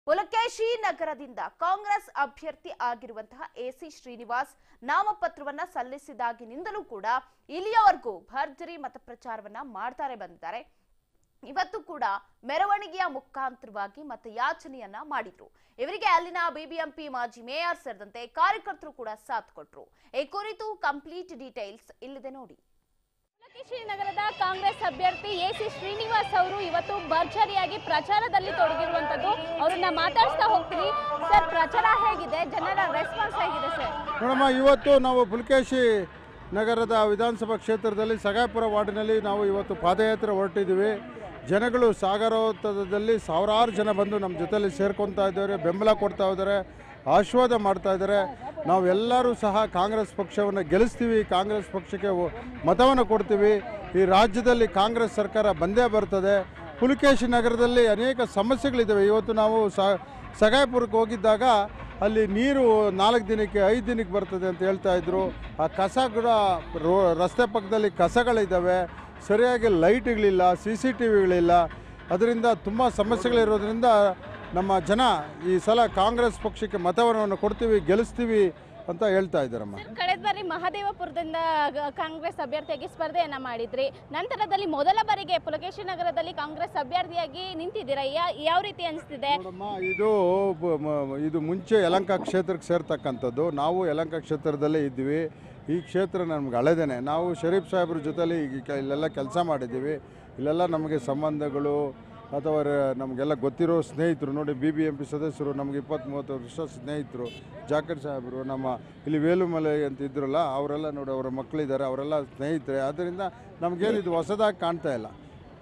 ಪುಲಕೇಶಿ ನಗರದಿಂದ ಕಾಂಗ್ರೆಸ್ ಅಭ್ಯರ್ಥಿ ಆಗಿರುವಂತಹ ಎಸಿ ಶ್ರೀನಿವಾಸ್ ನಾಮಪತ್ರವನ್ನ ಸಲ್ಲಿಸಿದಾಗಿನಿಂದಲೂ ಕೂಡ ಇಲ್ಲಿಯವರೆಗೂ ಭರ್ಜರಿ ಮತ ಪ್ರಚಾರವನ್ನ ಮಾಡ್ತಾರೆ ಬಂದಿದ್ದಾರೆ. ಇವತ್ತು ಕೂಡ ಮೆರವಣಿಗೆಯ ಮುಖಾಂತರವಾಗಿ ಮತಯಾಚನೆಯನ್ನ ಮಾಡಿದ್ರು. ಇವರಿಗೆ ಅಲ್ಲಿನ ಬಿಬಿಎಂಪಿ ಮಾಜಿ ಮೇಯರ್ ಸೇರಿದಂತೆ ಕಾರ್ಯಕರ್ತರು ಕೂಡ ಸಾಥ್ ಕೊಟ್ರು. ಈ ಕುರಿತು ಕಂಪ್ಲೀಟ್ ಡೀಟೇಲ್ಸ್ ಇಲ್ಲಿದೆ ನೋಡಿ. ಪುಲಕೇಶಿ ನಗರದ ಕಾಂಗ್ರೆಸ್ ಅಭ್ಯರ್ಥಿ ಎಸಿ ಶ್ರೀನಿವಾಸ್ ಅವರು ಇವತ್ತು ಭರ್ಜರಿಯಾಗಿ ಪ್ರಚಾರದಲ್ಲಿ ತೊಡಗಿರುವಂತದ್ದು. ಅವರನ್ನ ಮಾತಾಡ್ತಾ ಹೋಗ್ತೀವಿ. ಸರ್, ಪ್ರಚಾರ ಹೇಗಿದೆ? ಜನರ ರೆಸ್ಪಾನ್ಸ್ ಹೇಗಿದೆ ಸರ್? ನೋಡಮ್ಮ, ಇವತ್ತು ನಾವು ಪುಲಕೇಶಿ ನಗರದ ವಿಧಾನಸಭಾ ಕ್ಷೇತ್ರದಲ್ಲಿ ಸಗಾಪುರ ವಾರ್ಡಿನಲ್ಲಿ ನಾವು ಇವತ್ತು ಪಾದಯಾತ್ರೆ ಹೊರಟಿದ್ದೀವಿ. ಜನಗಳು ಸಾಗರೋತ್ತರದಲ್ಲಿ ಸಾವಿರಾರು ಜನ ಬಂದು ನಮ್ಮ ಜೊತೆಯಲ್ಲಿ ಸೇರ್ಕೊತಾ ಇದ್ದಾರೆ, ಬೆಂಬಲ ಕೊಡ್ತಾ ಇದ್ದಾರೆ, ಆಶೀರ್ವಾದ ಮಾಡ್ತಾ ಇದ್ದಾರೆ. ನಾವೆಲ್ಲರೂ ಸಹ ಕಾಂಗ್ರೆಸ್ ಪಕ್ಷವನ್ನು ಗೆಲ್ಲಿಸ್ತೀವಿ, ಕಾಂಗ್ರೆಸ್ ಪಕ್ಷಕ್ಕೆ ಮತವನ್ನು ಕೊಡ್ತೀವಿ. ಈ ರಾಜ್ಯದಲ್ಲಿ ಕಾಂಗ್ರೆಸ್ ಸರ್ಕಾರ ಬಂದೇ ಬರ್ತದೆ. ಪುಲಕೇಶಿ ನಗರದಲ್ಲಿ ಅನೇಕ ಸಮಸ್ಯೆಗಳಿದ್ದಾವೆ. ಇವತ್ತು ನಾವು ಸಗಾಪುರಕ್ಕೆ ಹೋಗಿದ್ದಾಗ ಅಲ್ಲಿ ನೀರು 4 ದಿನಕ್ಕೆ 5 ದಿನಕ್ಕೆ ಬರ್ತದೆ ಅಂತ ಹೇಳ್ತಾ ಇದ್ರು. ಆ ಕಸ ಕೂಡ ರಸ್ತೆ ಪಕ್ಕದಲ್ಲಿ ಕಸಗಳಿದ್ದಾವೆ, ಸರಿಯಾಗಿ ಲೈಟ್ಗಳಿಲ್ಲ, CCTVಗಳಿಲ್ಲ. ಅದರಿಂದ ತುಂಬ ಸಮಸ್ಯೆಗಳಿರೋದ್ರಿಂದ ನಮ್ಮ ಜನ ಈ ಸಲ ಕಾಂಗ್ರೆಸ್ ಪಕ್ಷಕ್ಕೆ ಮತವನ್ನು ಕೊಡ್ತೀವಿ, ಗೆಲ್ಲಿಸ್ತೀವಿ ಅಂತ ಹೇಳ್ತಾ ಇದ್ದಾರಮ್ಮ. ಕಳೆದ ಬಾರಿ ಮಹದೇವಪುರದಿಂದ ಕಾಂಗ್ರೆಸ್ ಅಭ್ಯರ್ಥಿಯಾಗಿ ಸ್ಪರ್ಧೆಯನ್ನ ಮಾಡಿದ್ರಿ. ನಂತರದಲ್ಲಿ ಮೊದಲ ಬಾರಿಗೆ ಪುಲಕೇಶಿ ನಗರದಲ್ಲಿ ಕಾಂಗ್ರೆಸ್ ಅಭ್ಯರ್ಥಿಯಾಗಿ ನಿಂತಿದ್ದೀರಾ. ಯಾವ ರೀತಿ ಅನಿಸ್ತಿದೆ? ಇದು ಮುಂಚೆ ಯಲಹಂಕ ಕ್ಷೇತ್ರಕ್ಕೆ ಸೇರ್ತಕ್ಕಂಥದ್ದು. ನಾವು ಯಲಹಂಕ ಕ್ಷೇತ್ರದಲ್ಲೇ ಇದ್ವಿ. ಈ ಕ್ಷೇತ್ರ ನಮ್ಗೆ ಹಳೆದೇನೆ. ನಾವು ಶರೀಫ್ ಸಾಹೇಬ್ರ ಜೊತೆಲಿ ಇಲ್ಲೆಲ್ಲ ಕೆಲಸ ಮಾಡಿದ್ದೀವಿ. ಇಲ್ಲೆಲ್ಲ ನಮಗೆ ಸಂಬಂಧಗಳು ಅಥವಾ ನಮಗೆಲ್ಲ ಗೊತ್ತಿರೋ ಸ್ನೇಹಿತರು ನೋಡಿ. BBMP ಸದಸ್ಯರು ನಮಗೆ 20-30 ವರ್ಷ ಸ್ನೇಹಿತರು. ಜಾಕರ್ ಸಾಹೇಬರು, ನಮ್ಮ ಇಲ್ಲಿ ವೇಲುಮಲೆ ಅಂತ ಇದ್ರಲ್ಲ, ಅವರೆಲ್ಲ ನೋಡಿ, ಅವರ ಮಕ್ಕಳಿದ್ದಾರೆ, ಅವರೆಲ್ಲ ಸ್ನೇಹಿತರೆ. ಆದ್ದರಿಂದ ನಮಗೇನಿದು ಹೊಸದಾಗಿ ಕಾಣ್ತಾ ಇಲ್ಲ.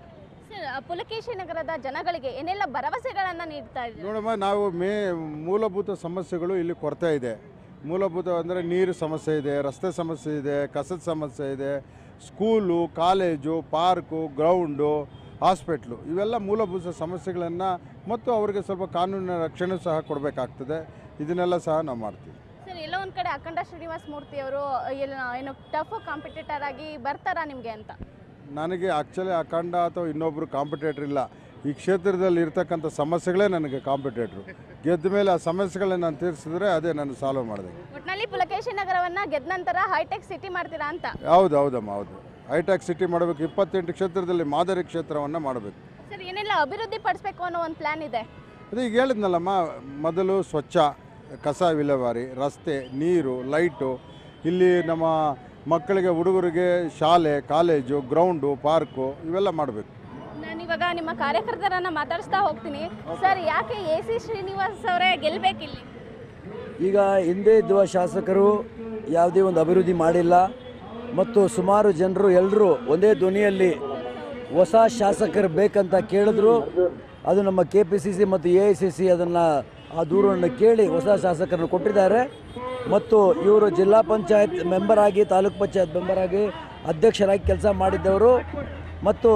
ಪುಲಕೇಶಿ ನಗರದ ಜನಗಳಿಗೆ ಏನೆಲ್ಲ ಭರವಸೆಗಳನ್ನು ನೀಡ್ತಾ ಇದ್ದೀವಿ? ನೋಡಮ್ಮ, ನಾವು ಮೂಲಭೂತ ಸಮಸ್ಯೆಗಳು ಇಲ್ಲಿ ಕೊರತೆ ಇದೆ. ಮೂಲಭೂತ ಅಂದರೆ ನೀರು ಸಮಸ್ಯೆ ಇದೆ, ರಸ್ತೆ ಸಮಸ್ಯೆ ಇದೆ, ಕಸದ ಸಮಸ್ಯೆ ಇದೆ, school, college, park, ground, hospital, ಇವೆಲ್ಲ ಮೂಲಭೂತ ಸಮಸ್ಯೆಗಳನ್ನು ಮತ್ತು ಅವರಿಗೆ ಸ್ವಲ್ಪ ಕಾನೂನಿನ ರಕ್ಷಣೆ ಸಹ ಕೊಡಬೇಕಾಗ್ತದೆ. ಇದನ್ನೆಲ್ಲ ಸಹ ನಾವು ಮಾಡ್ತೀವಿ. ಸರ್, ಎಲ್ಲ ಒಂದು ಕಡೆ ಅಖಂಡ ಶ್ರೀನಿವಾಸ್ ಮೂರ್ತಿ ಅವರು ಏನು ಟಫ್ ಕಾಂಪಿಟೇಟರ್ ಆಗಿ ಬರ್ತಾರಾ ನಿಮಗೆ ಅಂತ? ನನಗೆ ಆ್ಯಕ್ಚುಲಿ ಅಖಂಡ ಅಥವಾ ಇನ್ನೊಬ್ಬರು ಕಾಂಪಿಟೇಟರ್ ಇಲ್ಲ. ಈ ಕ್ಷೇತ್ರದಲ್ಲಿ ಇರ್ತಕ್ಕಂಥ ಸಮಸ್ಯೆಗಳೇ ನನಗೆ ಕಾಂಪಿಟೇಟ್ರು. ಗೆದ್ದ ಮೇಲೆ ಆ ಸಮಸ್ಯೆಗಳನ್ನ ನಾನು ತೀರಿಸಿದ್ರೆ ಅದೇ ನಾನು ಸಾಲ್ವ್ ಮಾಡಿದೆ. ಒಟ್ಟಿನಲ್ಲಿ ಪುಲಕೇಶಿ ನಗರವನ್ನು ಗೆದ್ದ ನಂತರ ಹೈಟೆಕ್ ಸಿಟಿ ಮಾಡ್ತೀರಾ ಅಂತ? ಹೌದಮ್ಮ, ಹೌದು. ಹೈಟೆಕ್ ಸಿಟಿ ಮಾಡಬೇಕು. 28 ಕ್ಷೇತ್ರದಲ್ಲಿ ಮಾದರಿ ಕ್ಷೇತ್ರವನ್ನು ಮಾಡಬೇಕು. ಸರ್, ಏನೆಲ್ಲ ಅಭಿವೃದ್ಧಿ ಪಡಿಸಬೇಕು ಅನ್ನೋ ಒಂದು ಪ್ಲ್ಯಾನ್ ಇದೆ? ಅದೇ ಈಗ ಹೇಳಿದ್ನಲ್ಲಮ್ಮ, ಮೊದಲು ಸ್ವಚ್ಛ, ಕಸ ವಿಲೇವಾರಿ, ರಸ್ತೆ, ನೀರು, ಲೈಟು, ಇಲ್ಲಿ ನಮ್ಮ ಮಕ್ಕಳಿಗೆ, ಹುಡುಗರಿಗೆ ಶಾಲೆ, ಕಾಲೇಜು, ಗ್ರೌಂಡು, ಪಾರ್ಕು, ಇವೆಲ್ಲ ಮಾಡಬೇಕು. ನಾನಿವಾಗ ನಿಮ್ಮ ಕಾರ್ಯಕರ್ತರನ್ನು ಮಾತಾಡಿಸ್ತಾ ಹೋಗ್ತೀನಿ. ಸರ್, ಯಾಕೆ ಎಸಿ ಶ್ರೀನಿವಾಸ್ ಅವರೇ ಗೆಲ್ಲಬೇಕಿಲ್ಲಿ? ಈಗ ಹಿಂದೆ ಇದ್ದ ಶಾಸಕರು ಯಾವುದೇ ಒಂದು ಅಭಿವೃದ್ಧಿ ಮಾಡಿಲ್ಲ ಮತ್ತು ಸುಮಾರು ಜನರು ಎಲ್ಲರೂ ಒಂದೇ ಧ್ವನಿಯಲ್ಲಿ ಹೊಸ ಶಾಸಕರು ಬೇಕಂತ ಕೇಳಿದ್ರು. ಅದು ನಮ್ಮ KPCC ಮತ್ತು AICC ಅದನ್ನು ಆ ದೂರನ್ನು ಕೇಳಿ ಹೊಸ ಶಾಸಕರನ್ನು ಕೊಟ್ಟಿದ್ದಾರೆ. ಮತ್ತು ಇವರು ಜಿಲ್ಲಾ ಪಂಚಾಯತ್ ಮೆಂಬರ್ ಆಗಿ, ತಾಲೂಕು ಪಂಚಾಯತ್ ಮೆಂಬರ್ ಆಗಿ, ಅಧ್ಯಕ್ಷರಾಗಿ ಕೆಲಸ ಮಾಡಿದ್ದವರು. ಮತ್ತು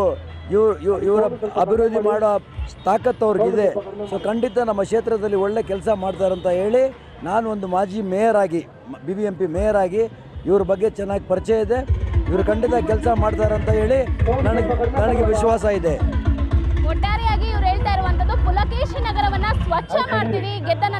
ಇವರ ಅಭಿವೃದ್ಧಿ ಮಾಡೋ ತಾಕತ್ತು ಅವ್ರಿಗಿದೆ. ಸೊ ಖಂಡಿತ ನಮ್ಮ ಕ್ಷೇತ್ರದಲ್ಲಿ ಒಳ್ಳೆ ಕೆಲಸ ಮಾಡ್ತಾರಂತ ಹೇಳಿ, ನಾನು ಒಂದು ಮಾಜಿ ಮೇಯರ್ ಆಗಿ, BBMP ಮೇಯರ್ ಆಗಿ ಇವ್ರ ಬಗ್ಗೆ ಚೆನ್ನಾಗಿ ಪರಿಚಯ ಇದೆ. ಇವರು ಖಂಡಿತ ಕೆಲಸ ಮಾಡ್ತಾರಂತ ಹೇಳಿ ನನಗೆ ವಿಶ್ವಾಸ ಇದೆ. ಒಟ್ಟಾರೆಯಾಗಿ ಇವ್ರು ಹೇಳ್ತಾ ಇರುವಂಥದ್ದು, ಪುಲಕೇಶಿ ನಗರವನ್ನು ಸ್ವಚ್ಛ ಮಾಡ್ತೀವಿ, ಗೆದ್ದ